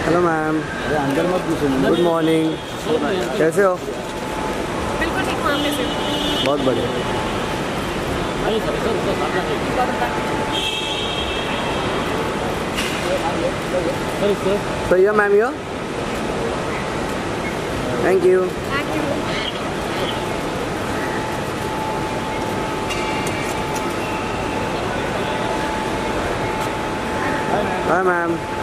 Hello ma'am. अरे अंदर मत घुसो। Good morning. कैसे हो? बिल्कुल ठीक मामले से। बहुत बढ़िया। So yeah, ma'am, here. Thank you. Thank you. Bye, ma'am.